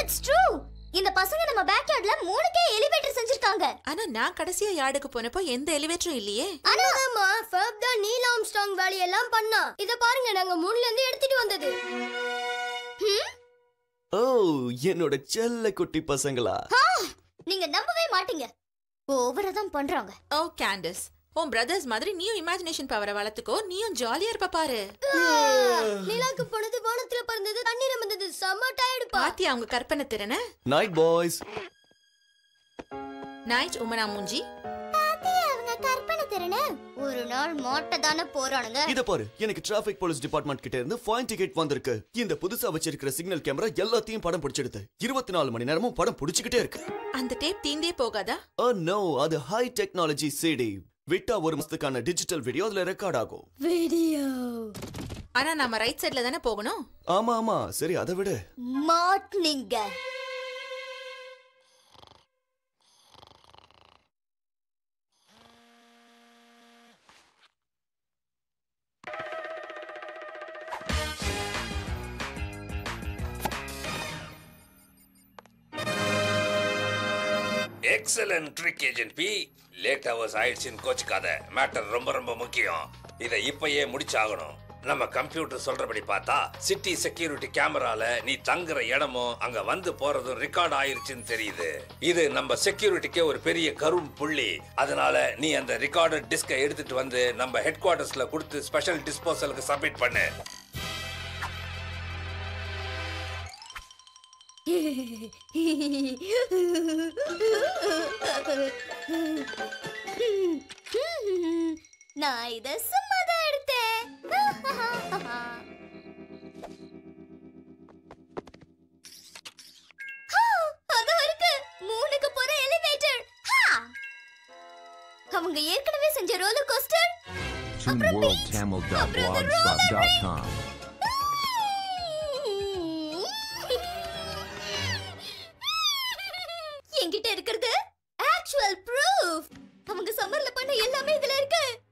That's true. இந்த பசங்க நம்ம பேக்யார்ட்ல 3K எலிவேட்டர் செஞ்சிருக்காங்க. ஆனா நான் கடைசியா யார்டுக்கு போனப்போ எந்த எலிவேட்டரும் இல்லையே. ஆனாமா ஃபர்ப் தான் நீல் ஆம்ஸ்ட்ராங் வேலை எல்லாம் பண்ணா. இத பாருங்க நாங்க மூணுல இருந்து எடுத்துட்டு வந்தது. ஓ என்னோட செல்ல குட்டி பசங்களா. நீங்க நம்பவே மாட்டீங்க. ஓவரா தான் பண்றாங்க. ஓ கேண்டஸ், உன் பிரதர்ஸ் மாதிரி நீயும் இமேஜினேஷன் பவரை வளர்த்துக்கோ. நீயும் ஜாலியா இருப்ப பாரு. நிலாக்கு போனது வானத்துல பறந்தது தண்ணீர் வந்தது செம்ம டயர்ட் பா. பாத்தியா அவங்க கற்பனை திறனை. Night boys. நைட் உமனா மூஞ்சி. பாத்தியா அவங்க கற்பனை திறனை. ஒரு நாள் மாட்ட தான போறானுங்க. இத பாரு, எனக்கு டிராஃபிக் போலீஸ் டிபார்ட்மென்ட் கிட்ட இருந்து ஃபைன் டிக்கெட் வந்திருக்கு. இந்த புதுசா வச்சிருக்கிற சிக்னல் கேமரா எல்லாத்தையும் படம் பிடிச்சிடுது. 24 மணி நேரமும் படம் பிடிச்சிட்டே இருக்கு. அந்த டேப் தீந்தே போகாதா? ஓ நோ, அது ஹை டெக்னாலஜி சிடி. விட்டா ஒரு மாசத்துக்கான டிஜிட்டல் வீடியோ அதுல ரெக்கார்ட் ஆகும். வீடியோ. ஆனா நாம ரைட் சைடுல தானே போகணும். ஆமா ஆமா, சரி அதை விட. மாட்னிங்க. Excellent trick agent P. Late hours ஆயிடுச்சுன்னு கோச்சுக்காத. மேட்டர் ரொம்ப ரொம்ப முக்கியம். இதை இப்பயே முடிச்சாகணும். நம்ம கம்ப்யூட்டர் சொல்றபடி பார்த்தா சிட்டி செக்யூரிட்டி கேமரால நீ தங்குற இடமும் அங்க வந்து போறதும் ரெக்கார்ட் ஆயிருச்சுன்னு தெரியுது. இது நம்ம செக்யூரிட்டிக்கே ஒரு பெரிய கரும் புள்ளி. அதனால நீ அந்த ரெக்கார்டட் டிஸ்கை எடுத்துட்டு வந்து நம்ம ஹெட் குவார்டர்ஸ்ல கொடுத்து ஸ்பெஷல் டிஸ்போசலுக்கு சப்மிட் பண்ணு. நான் இத சும்மாதான் எடுத்தேன். அது இருக்கு 3க்கு போற எலிவேட்டர். அவங்க ஏற்கனவே செஞ்ச ரோலர் கோஸ்டர். ToonWorldTamil.blogspot.com. என்கிட்ட இருக்கிறது ஆக்சுவல் ப்ரூஃப். அவங்க சம்மர்ல பண்ண எல்லாமே இதுல இருக்கு.